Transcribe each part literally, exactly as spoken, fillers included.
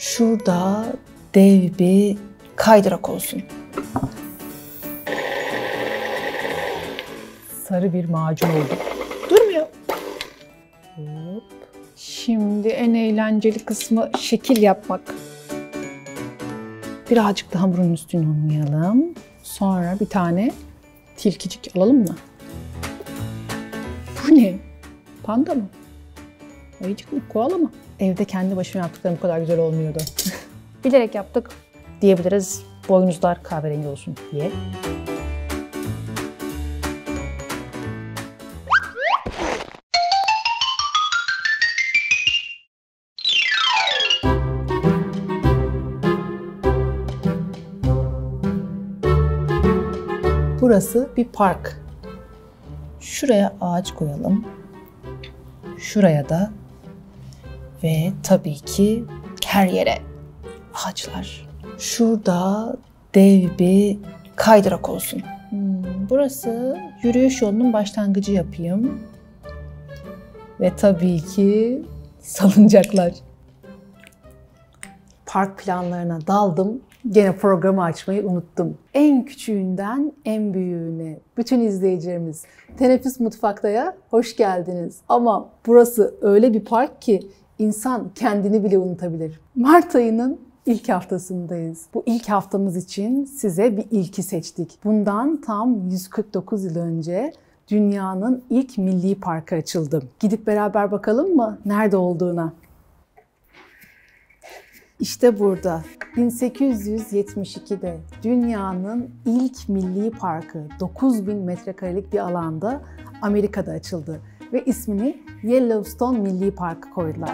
Şurada dev bir kaydırak olsun. Sarı bir macun oldu. Durmuyor. Hop. Şimdi en eğlenceli kısmı şekil yapmak. Birazcık da hamurun üstünü unlayalım. Sonra bir tane tilkicik alalım mı? Bu ne? Panda mı? Ayıcık mı? Koala mı? Evde kendi başıma yaptıklarım bu kadar güzel olmuyordu. Bilerek yaptık diyebiliriz. Boynuzlar kahverengi olsun diye. Burası bir park. Şuraya ağaç koyalım. Şuraya da ve tabii ki her yere ağaçlar. Şurada dev bir kaydırak olsun. Hmm, burası yürüyüş yolunun başlangıcı yapayım. Ve tabii ki salıncaklar. Park planlarına daldım. Gene programı açmayı unuttum. En küçüğünden en büyüğüne, bütün izleyicilerimiz Teneffüs Mutfakta'ya hoş geldiniz. Ama burası öyle bir park ki insan kendini bile unutabilir. Mart ayının ilk haftasındayız. Bu ilk haftamız için size bir ilki seçtik. Bundan tam yüz kırk dokuz yıl önce dünyanın ilk milli parkı açıldı. Gidip beraber bakalım mı nerede olduğuna? İşte burada bin sekiz yüz yetmiş ikide dünyanın ilk milli parkı dokuz bin metrekarelik bir alanda Amerika'da açıldı ve ismini Yellowstone Milli Parkı koydular.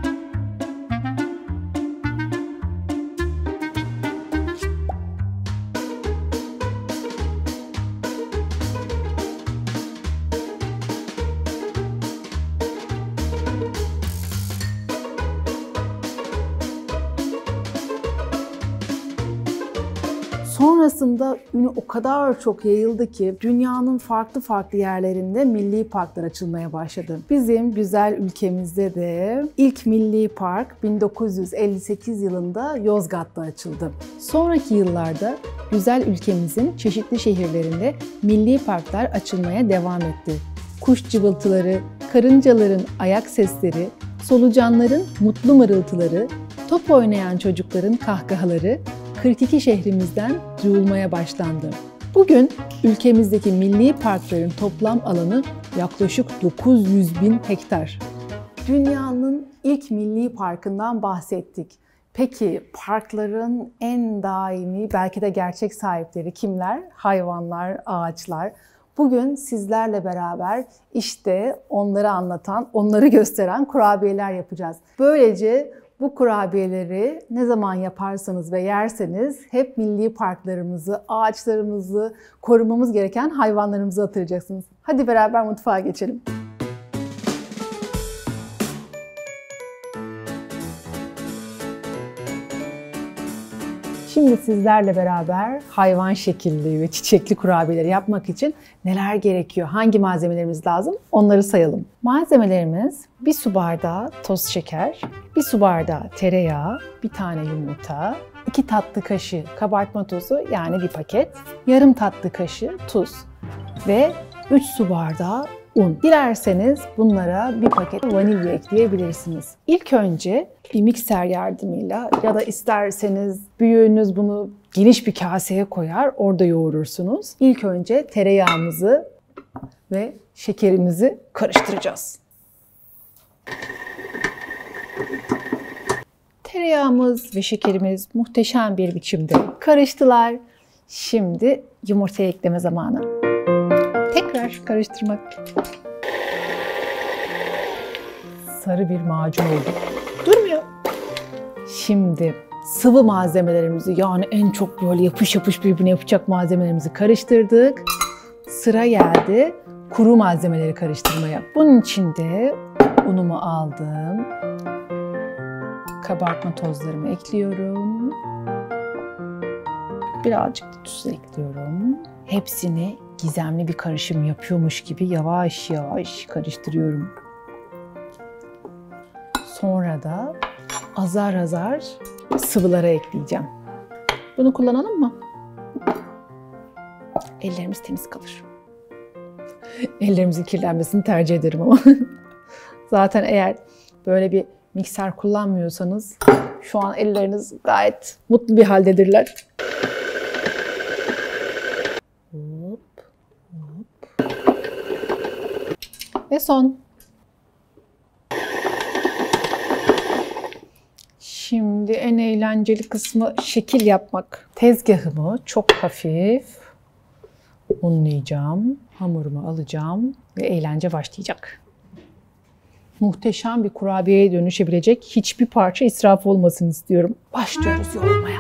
Sonrasında ünü o kadar çok yayıldı ki dünyanın farklı farklı yerlerinde milli parklar açılmaya başladı. Bizim güzel ülkemizde de ilk milli park bin dokuz yüz elli sekiz yılında Yozgat'ta açıldı. Sonraki yıllarda güzel ülkemizin çeşitli şehirlerinde milli parklar açılmaya devam etti. Kuş cıvıltıları, karıncaların ayak sesleri, solucanların mutlu mırıltıları, top oynayan çocukların kahkahaları kırk iki şehrimizden duyulmaya başlandı. Bugün ülkemizdeki milli parkların toplam alanı yaklaşık dokuz yüz bin hektar. Dünyanın ilk milli parkından bahsettik. Peki parkların en daimi, belki de gerçek sahipleri kimler? Hayvanlar, ağaçlar. Bugün sizlerle beraber işte onları anlatan, onları gösteren kurabiyeler yapacağız. Böylece bu kurabiyeleri ne zaman yaparsanız ve yerseniz hep milli parklarımızı, ağaçlarımızı, korumamız gereken hayvanlarımızı hatırlayacaksınız. Hadi beraber mutfağa geçelim. Şimdi sizlerle beraber hayvan şekilli ve çiçekli kurabiyeleri yapmak için neler gerekiyor, hangi malzemelerimiz lazım onları sayalım. Malzemelerimiz bir su bardağı toz şeker, bir su bardağı tereyağı, bir tane yumurta, iki tatlı kaşığı kabartma tozu yani bir paket, yarım tatlı kaşığı tuz ve üç su bardağı un. Dilerseniz bunlara bir paket vanilya ekleyebilirsiniz. İlk önce bir mikser yardımıyla ya da isterseniz büyüğünüz bunu geniş bir kaseye koyar, orada yoğurursunuz. İlk önce tereyağımızı ve şekerimizi karıştıracağız. Tereyağımız ve şekerimiz muhteşem bir biçimde karıştılar. Şimdi yumurta ekleme zamanı. Tekrar karıştırmak. Sarı bir macun oldu. Durmuyor. Şimdi sıvı malzemelerimizi, yani en çok böyle yapış yapış birbirine yapacak malzemelerimizi karıştırdık. Sıra geldi kuru malzemeleri karıştırmaya. Bunun için de unumu aldım. Kabartma tozlarımı ekliyorum. Birazcık da tuz ekliyorum. Hepsini gizemli bir karışım yapıyormuş gibi yavaş yavaş karıştırıyorum. Sonra da azar azar sıvılara ekleyeceğim. Bunu kullanalım mı? Ellerimiz temiz kalır. Ellerimizin kirlenmesini tercih ederim ama. Zaten eğer böyle bir mikser kullanmıyorsanız şu an elleriniz gayet mutlu bir haldedirler. Hop, hop. Ve son. Şimdi en eğlenceli kısmı şekil yapmak. Tezgahımı çok hafif unlayacağım. Hamurumu alacağım ve eğlence başlayacak. Muhteşem bir kurabiyeye dönüşebilecek hiçbir parça israf olmasın istiyorum. Başlıyoruz yoğurmaya.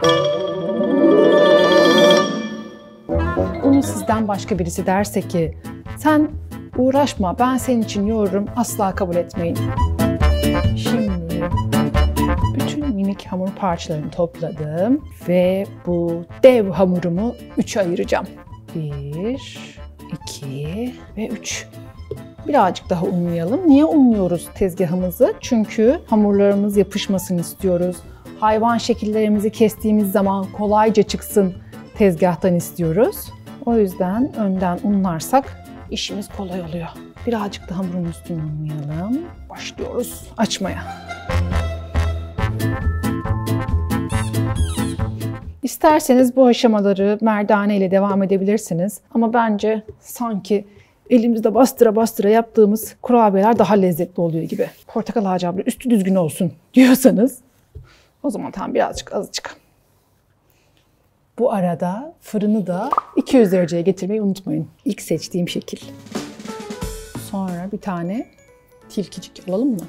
Bunu sizden başka birisi derse ki sen uğraşma ben senin için yoğururum, asla kabul etmeyin. Şimdi bütün minik hamur parçalarını topladım ve bu dev hamurumu üçe ayıracağım. Bir, iki ve üç. Birazcık daha unlayalım. Niye unluyoruz tezgahımızı? Çünkü hamurlarımız yapışmasını istiyoruz. Hayvan şekillerimizi kestiğimiz zaman kolayca çıksın tezgahtan istiyoruz. O yüzden önden unlarsak işimiz kolay oluyor. Birazcık da hamurun üstünü unlayalım. Başlıyoruz açmaya. İsterseniz bu aşamaları merdane ile devam edebilirsiniz. Ama bence sanki elimizde bastıra bastıra yaptığımız kurabiyeler daha lezzetli oluyor gibi. Portakal ağacı abla üstü düzgün olsun diyorsanız o zaman tam birazcık azıcık. Bu arada fırını da iki yüz dereceye getirmeyi unutmayın. İlk seçtiğim şekil. Sonra bir tane tilkicik alalım mı?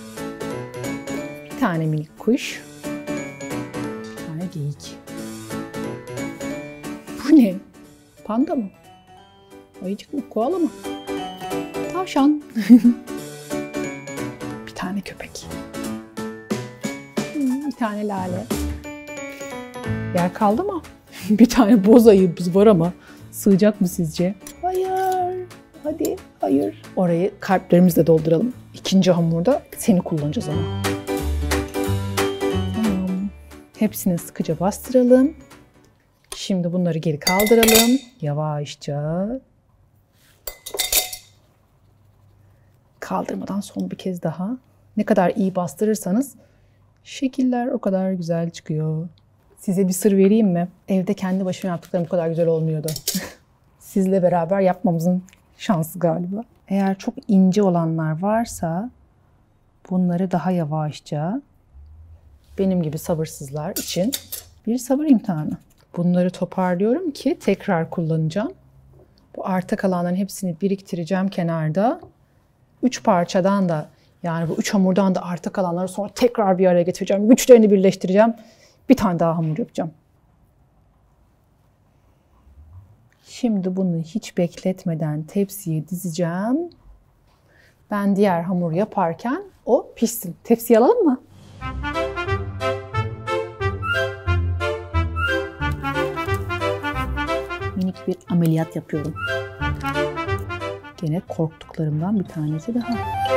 Bir tane minik kuş. Bir tane geyik. Bu ne? Panda mı? Ayıcık mı? Koala mı? Tavşan. Bir tane köpek. Bir tane lale. Yer kaldı mı? Bir tane boz ayımız var ama sığacak mı sizce? Hayır. Hadi. Hayır. Orayı kalplerimizle dolduralım. İkinci hamurda seni kullanacağız ama. Tamam. Hepsini sıkıca bastıralım. Şimdi bunları geri kaldıralım. Yavaşça. Kaldırmadan son bir kez daha. Ne kadar iyi bastırırsanız şekiller o kadar güzel çıkıyor. Size bir sır vereyim mi? Evde kendi başıma yaptıklarım bu kadar güzel olmuyordu. Sizle beraber yapmamızın şansı galiba. Eğer çok ince olanlar varsa bunları daha yavaşça benim gibi sabırsızlar için bir sabır imtihanı. Bunları toparlıyorum ki tekrar kullanacağım. Bu arta kalanların hepsini biriktireceğim kenarda. Üç parçadan da yani bu üç hamurdan da arta kalanları sonra tekrar bir araya getireceğim. Güçlerini birleştireceğim. Bir tane daha hamur yapacağım. Şimdi bunu hiç bekletmeden tepsiye dizeceğim. Ben diğer hamuru yaparken o pişsin. Tepsiye alalım mı? Minik bir ameliyat yapıyorum. Gene korktuklarımdan bir tanesi daha.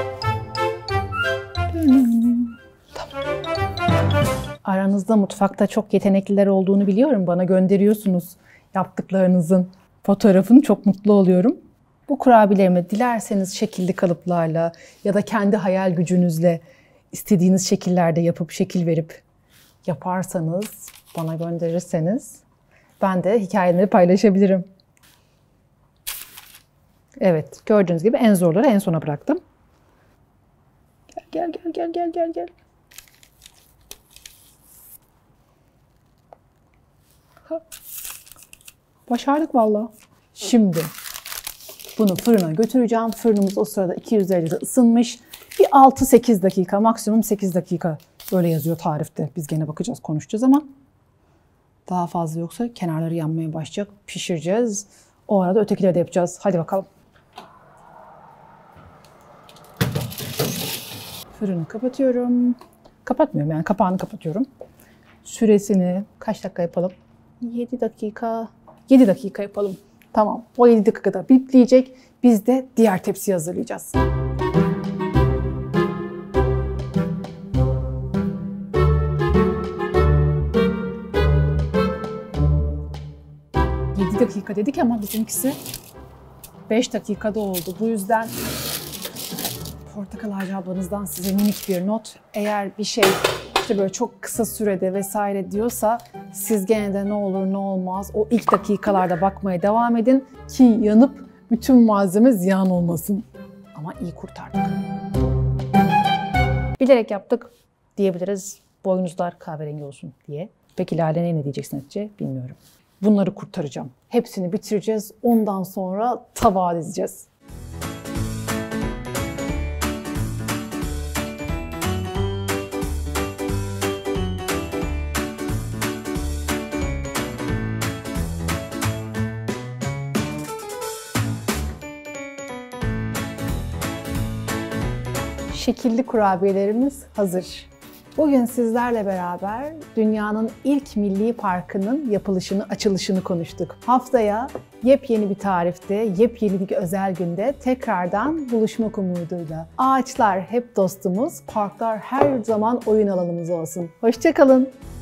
Tamam. Aranızda mutfakta çok yetenekliler olduğunu biliyorum. Bana gönderiyorsunuz yaptıklarınızın fotoğrafını. Çok mutlu oluyorum. Bu kurabiyelerimi dilerseniz şekilli kalıplarla ya da kendi hayal gücünüzle istediğiniz şekillerde yapıp şekil verip yaparsanız, bana gönderirseniz ben de hikayeleri paylaşabilirim. Evet, gördüğünüz gibi en zorları en sona bıraktım. Gel gel gel gel gel gel. Ha. Başardık vallahi. Şimdi bunu fırına götüreceğim. Fırınımız o sırada iki yüz derecede ısınmış. Bir altı sekiz dakika, maksimum sekiz dakika. Öyle yazıyor tarifte. Biz gene bakacağız, konuşacağız ama daha fazla yoksa kenarları yanmaya başlayacak. Pişireceğiz. O arada ötekileri de yapacağız. Hadi bakalım. Fırını kapatıyorum. Kapatmıyorum yani, kapağını kapatıyorum. Süresini kaç dakika yapalım? yedi dakika. yedi dakika yapalım. Tamam. O yedi dakikada bitleyecek. Biz de diğer tepsiyi hazırlayacağız. dakika dedik ama bizimkisi beş dakikada oldu. Bu yüzden Portakal Ağacı ablanızdan size minik bir not. Eğer bir şey işte böyle çok kısa sürede vesaire diyorsa siz gene de ne olur ne olmaz o ilk dakikalarda bakmaya devam edin ki yanıp bütün malzeme ziyan olmasın. Ama iyi kurtardık. Bilerek yaptık diyebiliriz. Boynuzlar kahverengi olsun diye. Peki Lale ne diyeceksin Hatice? Bilmiyorum. Bunları kurtaracağım. Hepsini bitireceğiz. Ondan sonra tabağa dizeceğiz. Şekilli kurabiyelerimiz hazır. Bugün sizlerle beraber dünyanın ilk milli parkının yapılışını, açılışını konuştuk. Haftaya yepyeni bir tarifte, yepyeni bir özel günde tekrardan buluşmak umuduyla. Ağaçlar hep dostumuz, parklar her zaman oyun alanımız olsun. Hoşça kalın.